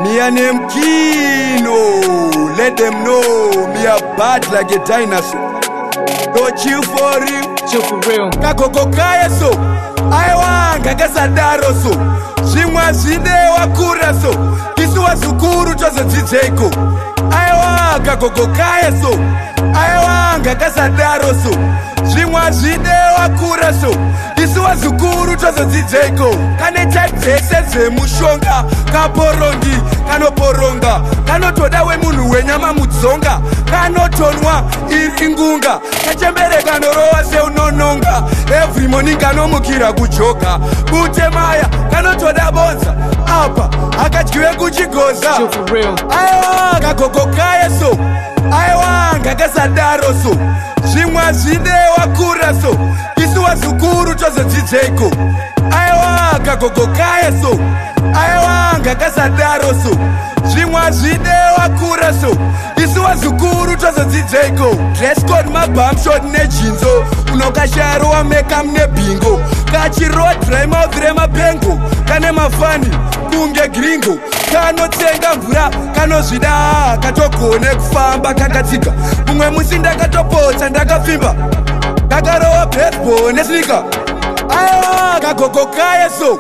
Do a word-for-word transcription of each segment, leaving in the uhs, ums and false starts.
Me a name Kingdon. Let them know me a bad like a dinosaur. No Chil four ril, Chil four ril. Kagogo kaye so. I want kakasadaro so. Chimwa zide wakura so. Kisuwa zukuru chozo jijeko. I want kagogo kaye so. I want kakasadaro so. Chimwa zide wakura so. Kisuwa zukuru chozo jijeko. Kane type zese ze mushonga. Kaporongi, kano poronga. Kano toda we munu we nyama mutzonga. Kano tonwa iringunga. Kachembere kano roa se unononga. Every morning kano mukira kuchoka. Bute maya, kano toda bonza. Apa, akachkiwe kuchigoza. Chil four ril. Aiwa, kagogo kaye so. Aiwa, kakasadaro so. Chimwa zide wakura so. Kisuwa zukuru chozo jijeko. Aiwa, kagogo kaye so. Aiwa, kakasadaro so. Chimwa zide wakura so. Kisuwa zukuru chozo jijeko. Dress code mabam shot ne jinzo. Unokasharo wa meka mne bingo. Kachi road dry mouth rema bengo. Kane mafani, kunge gringo. Kano tsenga mvura, kano zvida. Katogone kufamba kakatika. Mumwe musi ndakatopotsa ndakafimba. Kakarowa baseball nesnika. Aiwa, kagogo kaye so.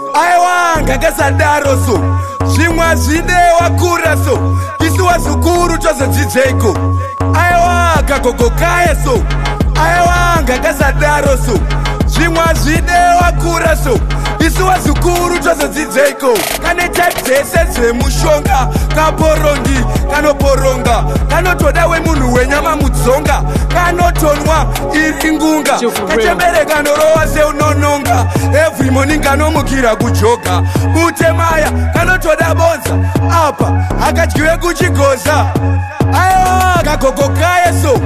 Aiwa, kakasadaro so. Chimwa zvide wakura so. Kisuwa zukuru chozo jijeko. Aiwa, kagogo kaye so. Aiwa, kakasadaro so. Chimwa zvide wakura so. Kisuwa zukuru chozo jijeko. Kane type zese ze mushonga. Kaporongi, kano poronga. Kano toda we munu we nyama mutzonga. Kano tonwa iringunga. Kachembere kano roa se unononga. Every morning kano mukira kuchoka. Bute maya, kano toda bonza. Apa, akachkiwe kuchigoza. Aiwa, kagogo kaye so.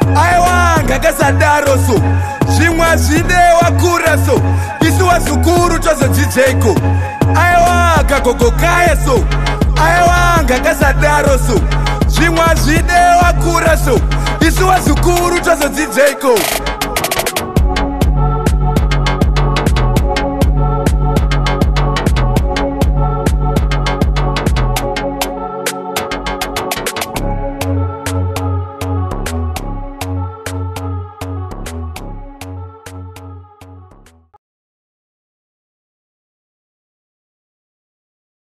Aiwa, kakasadaro so. Chimwa zvide wakura so. Kisuwa zukuru chozo jijeko. Aiwa, kagogo kaye so. Aiwa, kakasadaro so. Chimwa zvide wakura so. Kisuwa zukuru chozo jijeko.